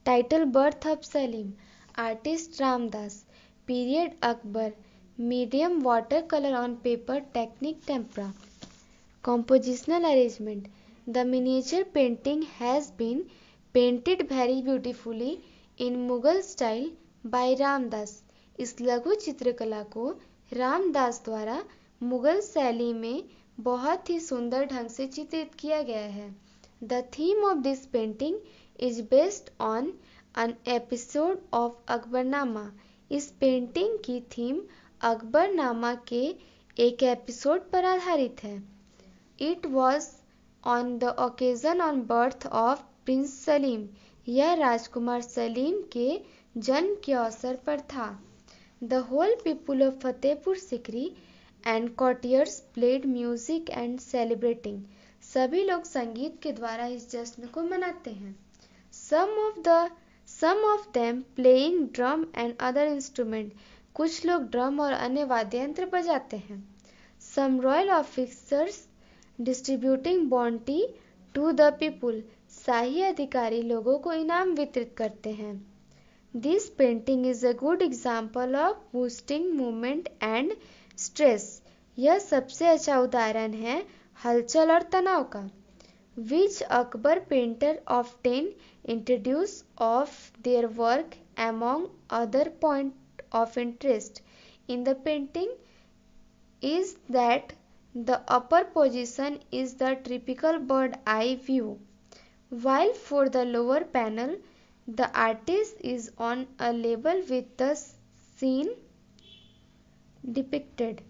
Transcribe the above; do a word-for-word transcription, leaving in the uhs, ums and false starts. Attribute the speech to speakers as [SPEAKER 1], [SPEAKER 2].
[SPEAKER 1] Title: Birth of Salim. Artist: Ramdas. Period: Akbar. Medium: watercolor on paper. Technique: tempera. Compositional arrangement. The miniature painting has been painted very beautifully in Mughal style by Ramdas. इस लघु चित्रकला को रामदास द्वारा मुगल शैली में बहुत ही सुंदर ढंग से चित्रित किया गया है. The theme of this painting is based on an episode of Akbarnama. इस पेंटिंग की थीम अकबरनामा के एक एपिसोड पर आधारित है. It was on the occasion on birth of Prince Salim. यह राजकुमार सलीम के जन्म के अवसर पर था. The whole people of Fatehpur Sikri and courtiers played music and celebrating. सभी लोग संगीत के द्वारा इस जश्न को मनाते हैं. Some of the some of them playing drum and other instrument. कुछ लोग ड्रम और अन्य वाद्य यंत्र बजाते हैं. Some royal officers distributing bounty to the people. शाही अधिकारी लोगों को इनाम वितरित करते हैं. This painting is a good example of boosting movement and stress. यह सबसे अच्छा उदाहरण है हलचल और तनाव का. Which Akbar painter often introduce of their work among other point of interest in the painting is that the upper position is the typical bird eye view, while for the lower panel the artist is on a level with the scene depicted.